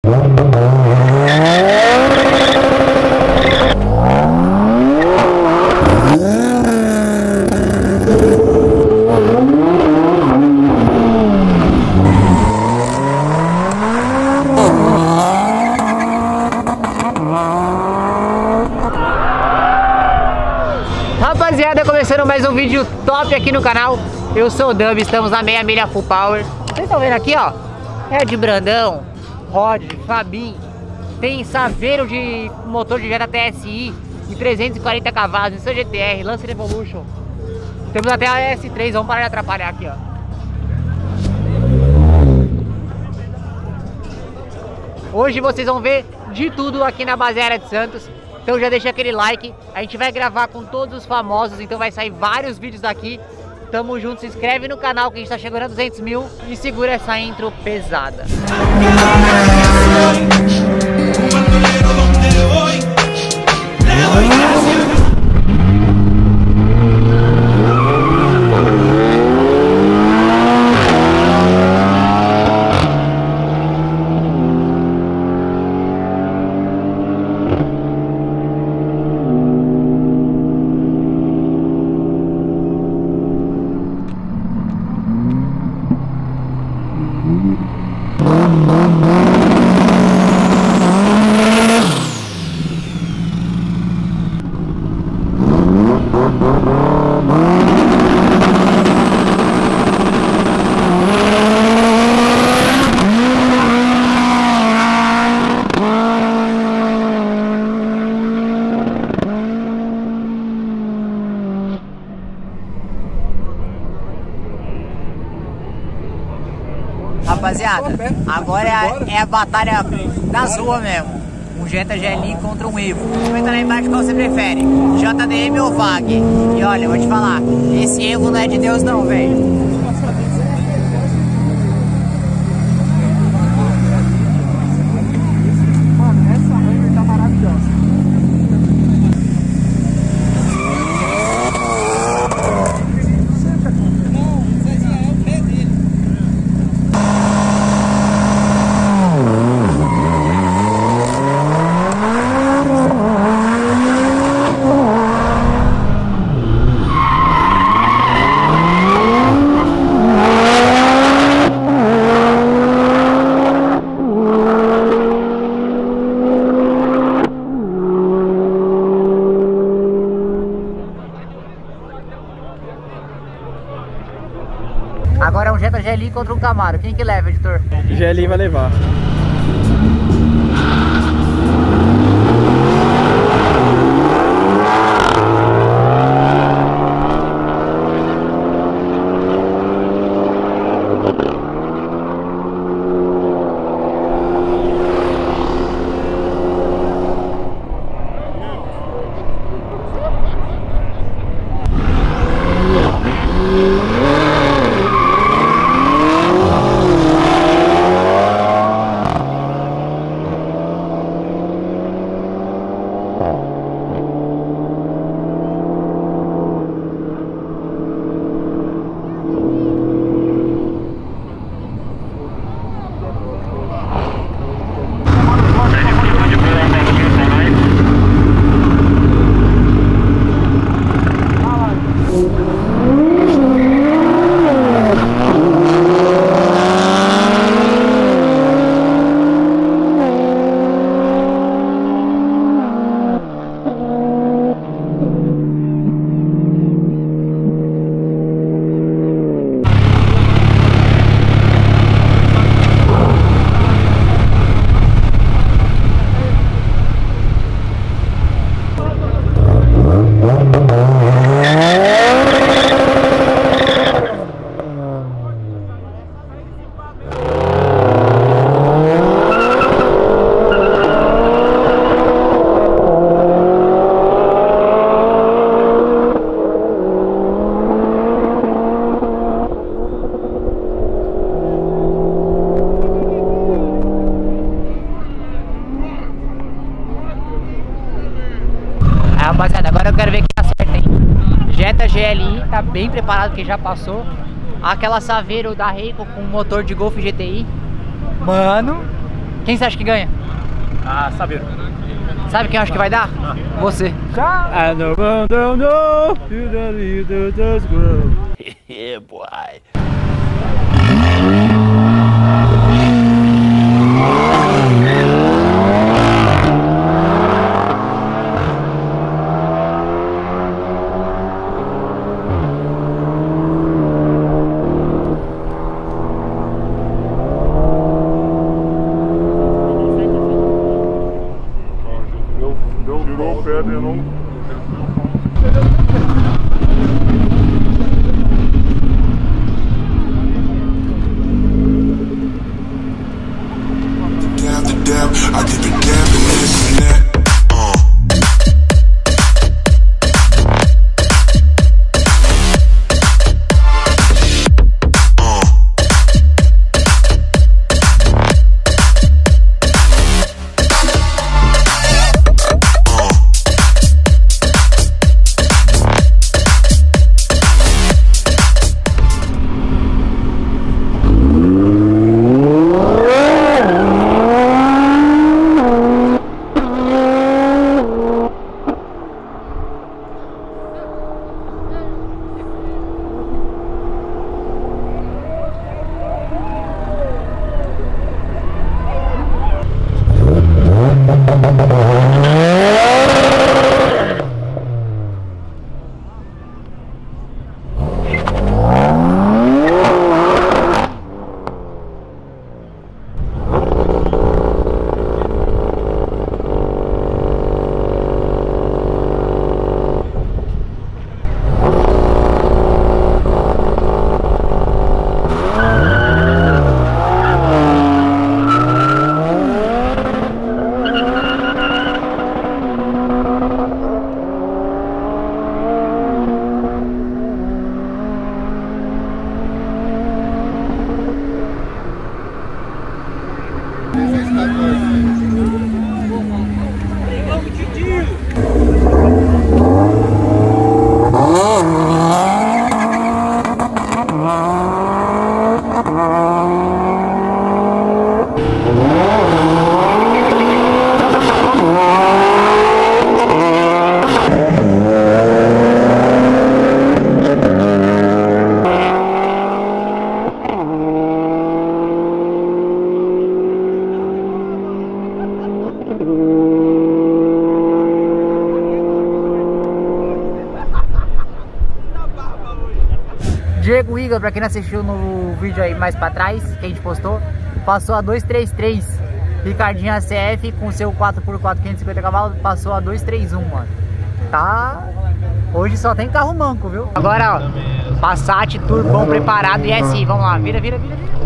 Rapaziada, começando mais um vídeo top aqui no canal. Eu sou o Dub, estamos na meia milha full power. Vocês estão vendo aqui, ó, Red Brandão, Rod, Fabinho. Tem Saveiro de motor de Jetta TSI de 340 cavalos, em seu GTR, Lancer Evolution. Temos até a S3, vamos parar de atrapalhar aqui, ó. Hoje vocês vão ver de tudo aqui na base aérea de Santos. Então já deixa aquele like, a gente vai gravar com todos os famosos, então vai sair vários vídeos daqui. Tamo junto, se inscreve no canal que a gente tá chegando a 200 mil e segura essa intro pesada. Rapaziada, agora é a batalha das ruas mesmo. Um Jetta GLI contra um Evo. Comenta lá embaixo qual você prefere, JDM ou VAG. E olha, eu vou te falar, esse Evo não é de Deus não, velho. Agora é um Jetta GLI contra um Camaro. Quem que leva, editor? GLI vai levar. Rapaziada, agora eu quero ver quem acerta, hein? Jetta GLI tá bem preparado, porque já passou. Aquela Saveiro da Reiko com motor de Golf GTI. Mano, Quem você acha que ganha? Ah, Sabe quem eu acho que vai dar? Você. I know, no, you don't just grow. Yeah, boy. Tirou o pé de novo. I keep it damn in this and that. Diego Igor, pra quem não assistiu no vídeo aí mais pra trás, que a gente postou, passou a 233. Ricardinho ACF com seu 4x4 550 cavalos passou a 231, mano. Tá... Hoje só tem carro manco, viu? Agora, ó, Passat turbão preparado e SI. Vamos lá, vira, vira, vira, vira.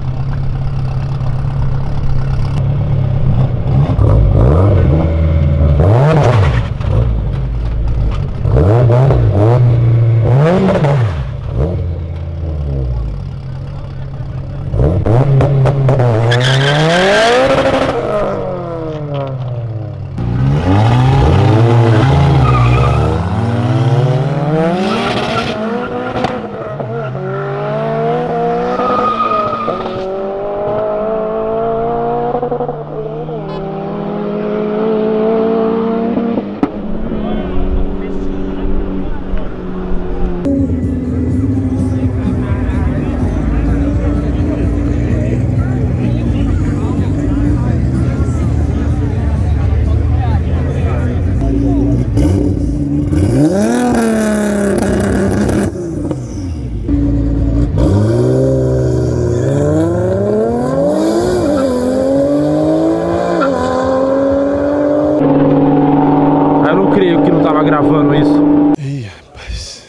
Gravando isso. Ih, rapaz.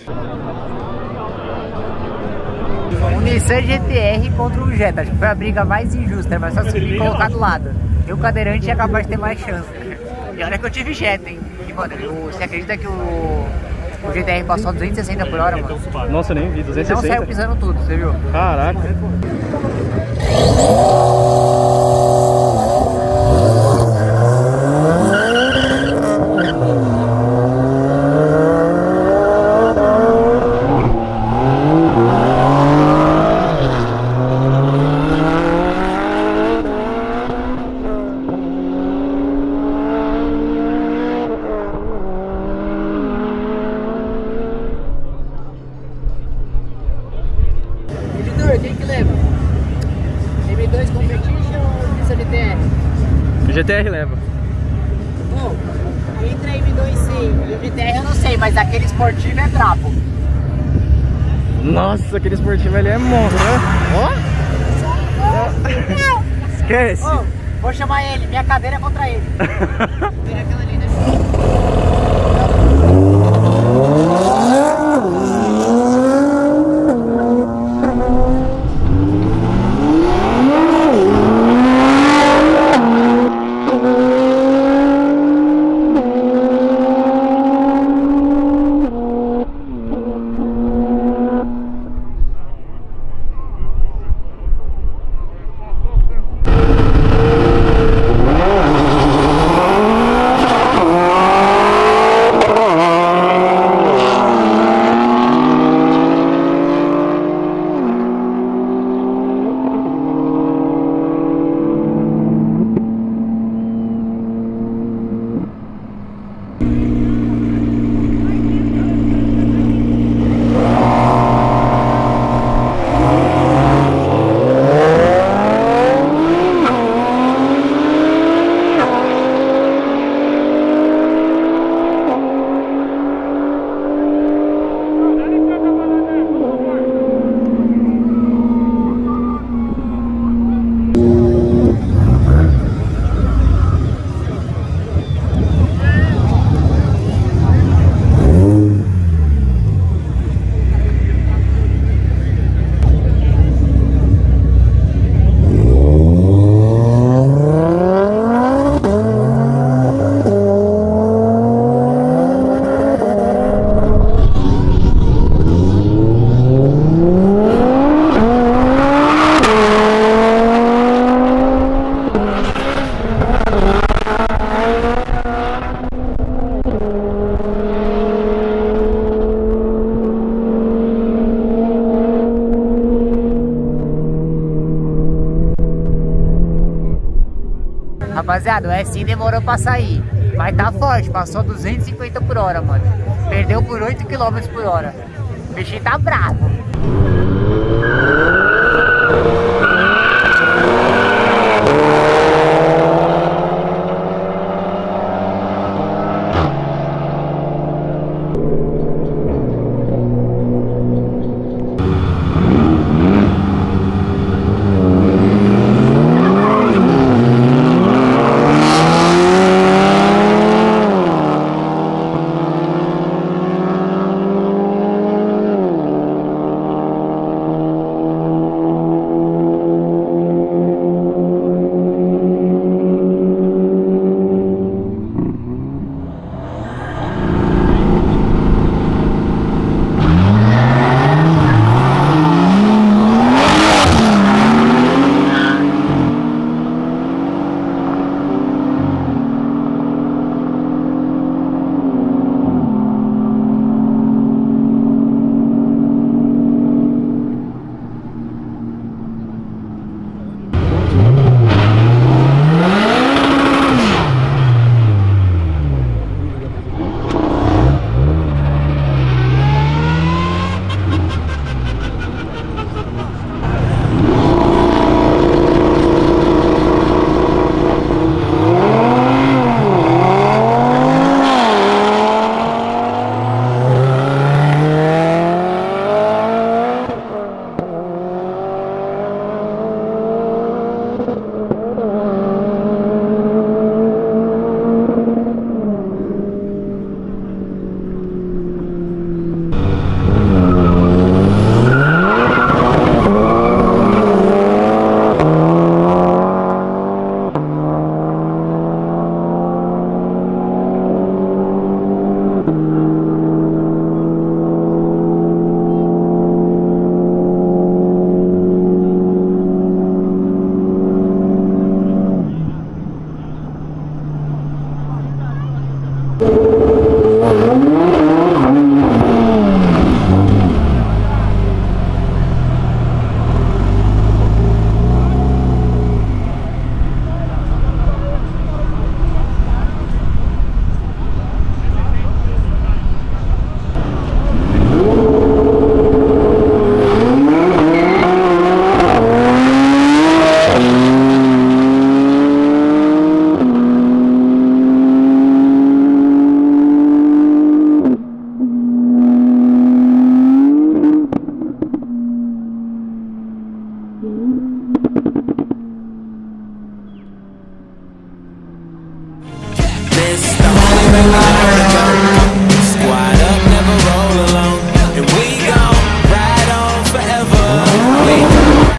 O Nissan GT-R contra o Jetta. Acho que foi a briga mais injusta, mas só subir e colocar do lado. E o cadeirante é capaz de ter mais chance. E olha que eu tive Jetta, hein? E, mano, você acredita que o GT-R passou a 260 por hora, mano? Nossa, eu nem vi, 260. Não saiu pisando tudo, você viu? Caraca. O GTR leva. Pô, entre a M2C e o GTR eu não sei, mas aquele esportivo é brabo. Nossa, aquele esportivo ali é monstro, né? Ó! Esquece! Ô, vou chamar ele, minha cadeira é contra ele. Vira aquela ali, né? Rapaziada, o SI demorou pra sair, mas tá forte, passou 250 por hora, mano. Perdeu por 8 km por hora. O bichinho tá bravo.